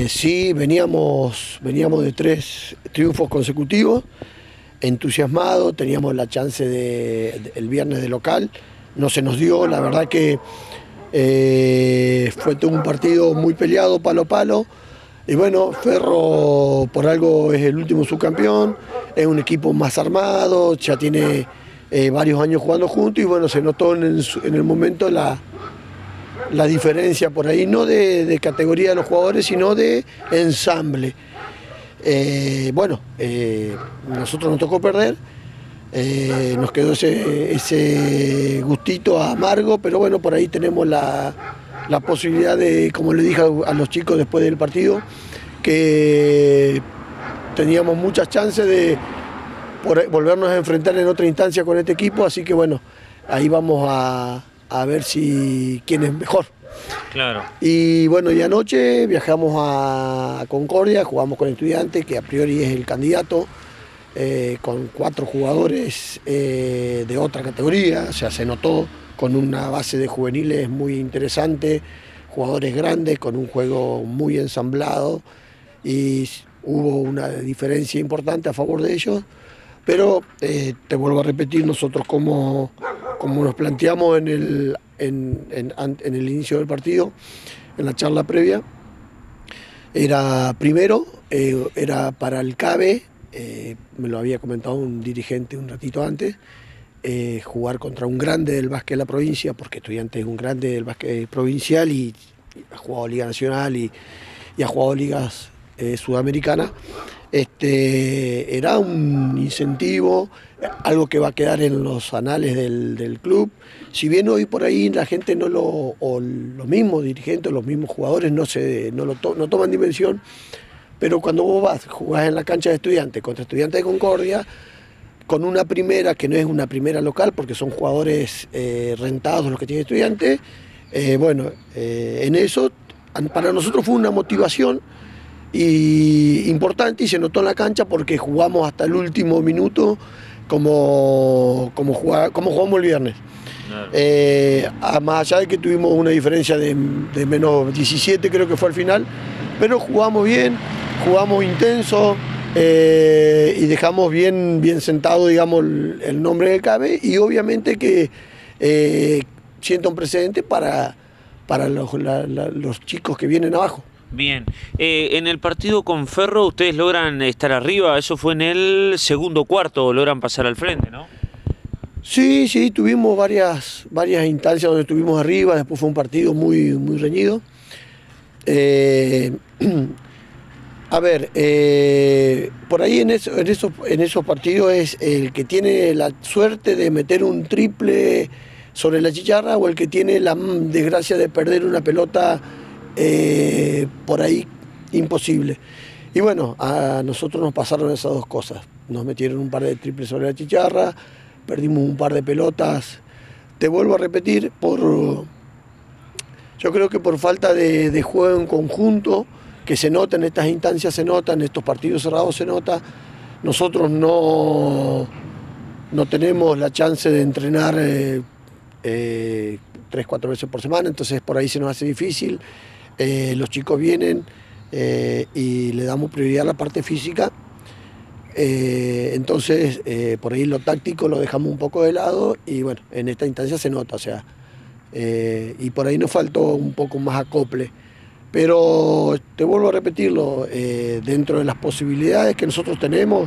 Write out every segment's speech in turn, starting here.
Sí, veníamos de 3 triunfos consecutivos, entusiasmados, teníamos la chance el viernes de local, no se nos dio, la verdad que fue todo un partido muy peleado, palo a palo, y bueno, Ferro por algo es el último subcampeón, es un equipo más armado, ya tiene varios años jugando juntos y bueno, se notó en el momento la diferencia por ahí, no de categoría de los jugadores, sino de ensamble. Nosotros nos tocó perder, nos quedó ese gustito amargo, pero bueno, por ahí tenemos la posibilidad de, como le dije a los chicos después del partido, que teníamos muchas chances de volvernos a enfrentar en otra instancia con este equipo, así que bueno, ahí vamos a ver quién es mejor. Claro. Y bueno, y anoche viajamos a Concordia, jugamos con Estudiantes, que a priori es el candidato, con 4 jugadores de otra categoría, o sea, se notó con una base de juveniles muy interesante, jugadores grandes, con un juego muy ensamblado, y hubo una diferencia importante a favor de ellos, pero te vuelvo a repetir, nosotros como nos planteamos en el inicio del partido, en la charla previa, era primero, era para el CABE, me lo había comentado un dirigente un ratito antes, jugar contra un grande del básquet de la provincia, porque Estudiantes es un grande del básquet provincial y ha jugado Liga Nacional y ha jugado ligas sudamericanas. Era un incentivo, algo que va a quedar en los anales del club. Si bien hoy por ahí la gente o los mismos dirigentes, los mismos jugadores no toman dimensión, pero cuando vos jugás en la cancha de Estudiantes contra Estudiantes de Concordia, con una primera que no es una primera local, porque son jugadores rentados los que tiene Estudiantes, en eso para nosotros fue una motivación importante y se notó en la cancha porque jugamos hasta el último minuto como jugamos el viernes. Claro. Más allá de que tuvimos una diferencia de menos 17 creo que fue al final, pero jugamos bien, jugamos intenso y dejamos bien sentado, digamos, el nombre del CABE, y obviamente que sienta un precedente para los chicos que vienen abajo. Bien, en el partido con Ferro ustedes logran estar arriba, eso fue en el segundo cuarto, logran pasar al frente, ¿no? Sí, tuvimos varias instancias donde estuvimos arriba, después fue un partido muy reñido. Por ahí en esos partidos es el que tiene la suerte de meter un triple sobre la chicharra o el que tiene la desgracia de perder una pelota por ahí imposible. Y bueno, a nosotros nos pasaron esas dos cosas. Nos metieron un par de triples sobre la chicharra, perdimos un par de pelotas. Te vuelvo a repetir, yo creo que por falta de juego en conjunto, que se nota en estas instancias, se nota, en estos partidos cerrados se nota. Nosotros no tenemos la chance de entrenar 3-4 veces por semana, entonces por ahí se nos hace difícil. Los chicos vienen y le damos prioridad a la parte física, entonces por ahí lo táctico lo dejamos un poco de lado y bueno, en esta instancia se nota, o sea, y por ahí nos faltó un poco más acople, pero te vuelvo a repetirlo, dentro de las posibilidades que nosotros tenemos,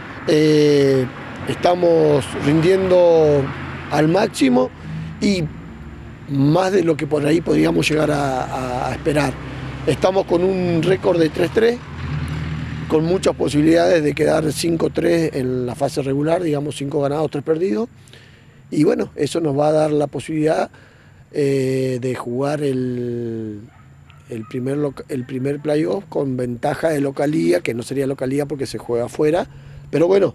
estamos rindiendo al máximo y más de lo que por ahí podríamos llegar a esperar. Estamos con un récord de 3-3, con muchas posibilidades de quedar 5-3 en la fase regular, digamos 5 ganados, 3 perdidos. Y bueno, eso nos va a dar la posibilidad de jugar el primer playoff con ventaja de localía, que no sería localía porque se juega afuera, pero bueno,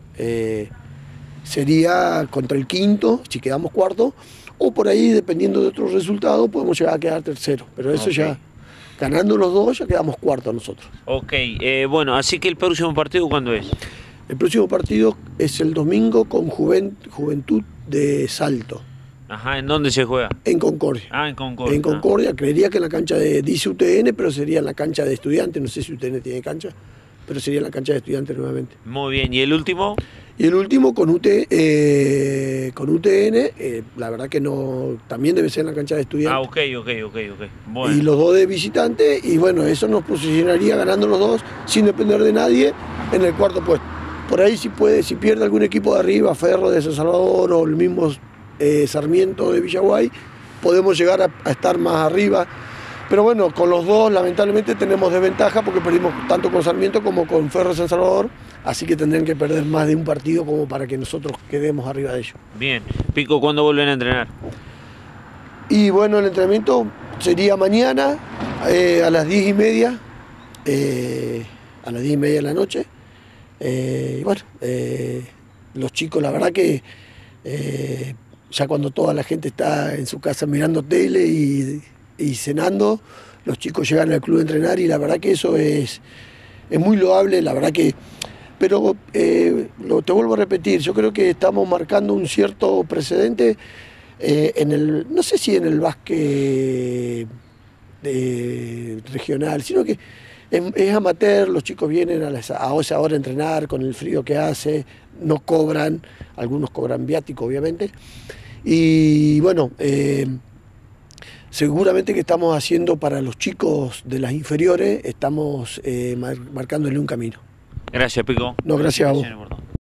sería contra el quinto, si quedamos cuarto, o por ahí, dependiendo de otros resultados, podemos llegar a quedar tercero, pero eso ya, ganando los dos, ya quedamos cuarto nosotros. Ok, bueno, así que el próximo partido, ¿cuándo es? El próximo partido es el domingo con Juventud de Salto. Ajá, ¿en dónde se juega? En Concordia. Ah, en Concordia. En Concordia, creería que en la cancha dice UTN, pero sería en la cancha de Estudiantes, no sé si UTN tiene cancha, pero sería en la cancha de Estudiantes nuevamente. Muy bien, ¿y el último? Y el último con UTN, la verdad que no, también debe ser en la cancha de Estudiantes. Ah, ok. Bueno. Y los dos de visitante, y bueno, eso nos posicionaría ganando los dos, sin depender de nadie, en el cuarto puesto. Por ahí si pierde algún equipo de arriba, Ferro de San Salvador o el mismo Sarmiento de Villaguay, podemos llegar a estar más arriba. Pero bueno, con los dos lamentablemente tenemos desventaja porque perdimos tanto con Sarmiento como con Ferro de San Salvador, así que tendrían que perder más de un partido como para que nosotros quedemos arriba de ellos. Bien. Pico, ¿cuándo vuelven a entrenar? Y bueno, el entrenamiento sería mañana a las 10:30, a las 10:30 de la noche. Y bueno, los chicos, la verdad que ya cuando toda la gente está en su casa mirando tele y cenando, los chicos llegan al club a entrenar y la verdad que eso es muy loable, la verdad que... Pero te vuelvo a repetir, yo creo que estamos marcando un cierto precedente no sé si en el básquet regional, sino que es amateur, los chicos vienen a esa hora a entrenar con el frío que hace, no cobran, algunos cobran viático obviamente, y bueno, seguramente que estamos haciendo para los chicos de las inferiores, estamos marcándole un camino. Gracias, Pico. No, gracias a vos.